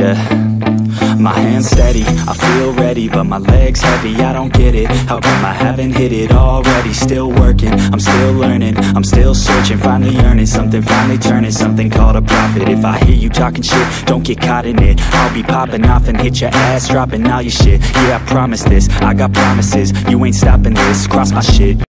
yeah. My hands steady, I feel ready, but my legs heavy, I don't get it. How come I haven't hit it already? Still working, I'm still learning, I'm still searching, finally earning something, finally turning something called a profit. If I hear you talking shit, don't get caught in it. I'll be popping off and hit your ass, dropping all your shit. Yeah, I promise this, I got promises, you ain't stopping this, cross my shit.